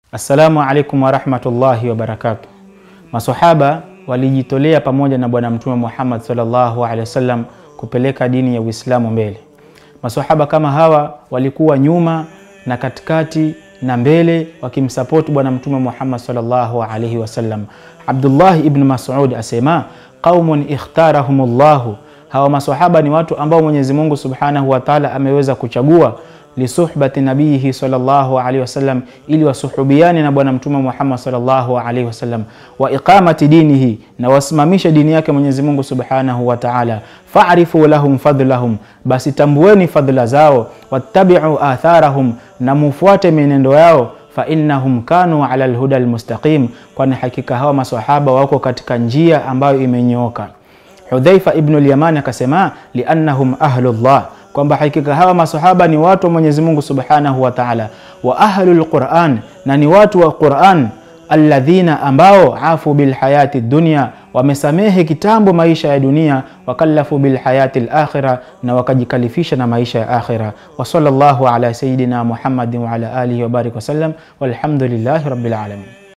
Assalamu alaikum wa rahmatullahi wa barakatuh. Maswahaba walijitolea pamoja na bwana mtume Muhammad sallallahu alaihi wasallam kupeleka dini ya Uislamu mbele. Maswahaba kama hawa walikuwa nyuma na katikati na mbele wakimsupport bwana mtume Muhammad sallallahu alaihi wasallam. Abdullah ibn Mas'ud asema, qaumun ikhtarahumullahu, hawa maswahaba ni watu ambao Mwenyezi Mungu Subhanahu wa Ta'ala ameweza kuchagua lisuhbati nabihi sallallahu alaihi wasallam, ili wasuhubiane na bwana mtume Muhammad sallallahu alaihi wasallam, wa iqamati dinihi, na wasimamisha dini yake Mwenyezi Mungu Subhanahu wa Ta'ala. Fa'rifu lahum fadlahum, basi tambueni fadla zao, wattabi'u atharahum, na mufuate menendo yao, fa innahum kanu ala alhuda almustaqim, kwani hakika hawa maswahaba wako katika njia ambayo imenyooka. Hudhaifa ibn al-Yaman akasema, liannahum ahlullah, kwamba hakika hawa maswahaba ni watu wa Mwenyezi Mungu Subhanahu wa Ta'ala, wa ahlul Qur'an, na ni watu wa Qur'an, alladhina ambao afu bil hayati dunya, wamesamehe kitambo maisha ya dunia, wakallafu bil hayati al-akhirah, na wakajikalifisha na maisha ya akhirah. Wa sallallahu ala sayidina Muhammadin wa ala alihi wa barik wa sallam, walhamdulillahi rabbil alamin.